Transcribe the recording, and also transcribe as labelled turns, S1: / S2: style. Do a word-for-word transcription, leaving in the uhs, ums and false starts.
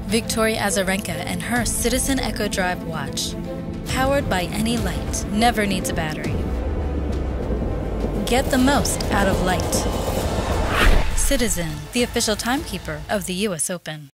S1: Victoria Azarenka and her Citizen Echo Drive watch. Powered by any light, never needs a battery. Get the most out of light. Citizen, the official timekeeper of the U S Open.